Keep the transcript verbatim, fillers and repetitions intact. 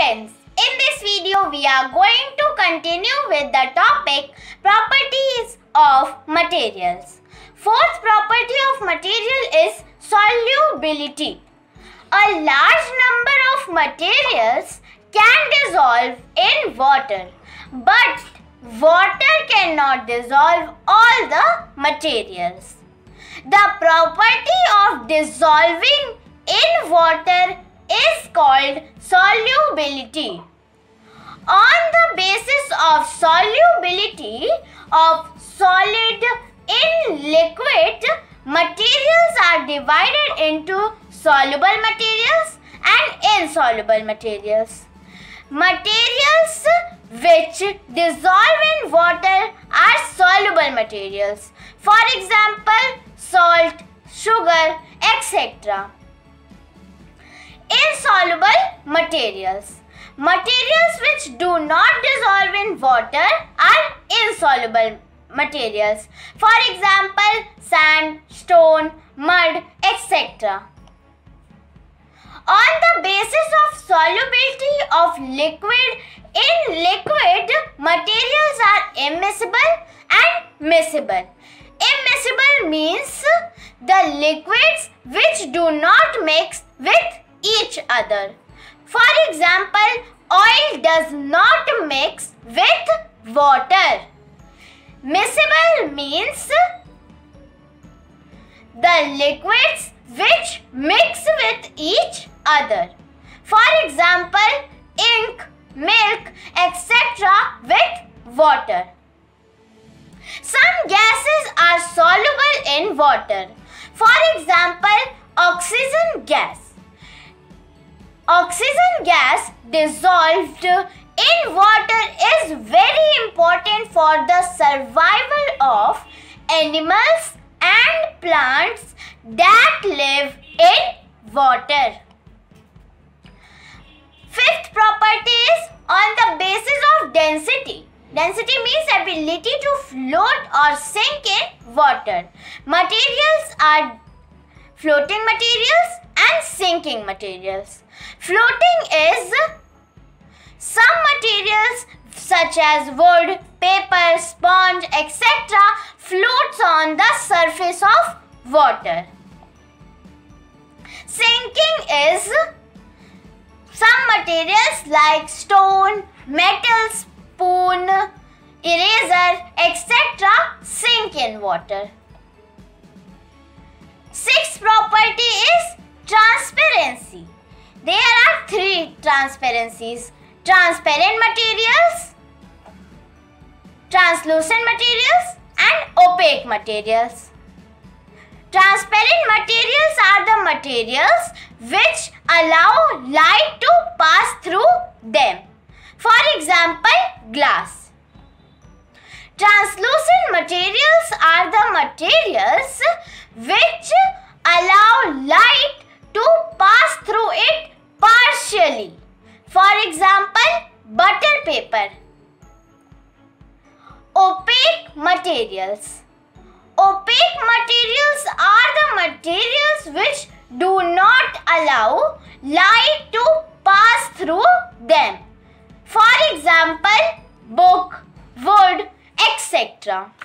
friends, in this video we are going to continue with the topic properties of materials. Fourth property of material is solubility. A large number of materials can dissolve in water, but water cannot dissolve all the materials. The property of dissolving in water is called solubility. On the basis of solubility of solid in liquid, materials are divided into soluble materials and insoluble materials. Materials which dissolve in water are soluble materials. For example, salt, sugar, et cetera. Insoluble materials. Materials which do not dissolve in water are insoluble materials. For example, sand, stone, mud, et cetera. On the basis of solubility of liquid, in liquid, materials are immiscible and miscible. Immiscible means the liquids which do not mix with each other. For example, oil does not mix with water. Miscible means the liquids which mix with each other. For example, ink, milk, et cetera with water. Some gases are soluble in water. For example, oxygen gas. Oxygen gas dissolved in water is very important for the survival of animals and plants that live in water. Fifth property is on the basis of density. Density means ability to float or sink in water. Materials are floating materials and sinking materials. Floating is some materials such as wood, paper, sponge, et cetera floats on the surface of water. Sinking is some materials like stone, metal, spoon, eraser, et cetera sink in water. Sixth property is transparency. There are three transparencies: transparent materials, translucent materials and opaque materials. Transparent materials are the materials which allow light to pass through them. For example, glass. Translucent materials are the materials which allow light to pass through it partially. For example, butter paper. Opaque materials. Opaque materials are the materials which do not allow light to pass through them. For example, book, wood, et cetera.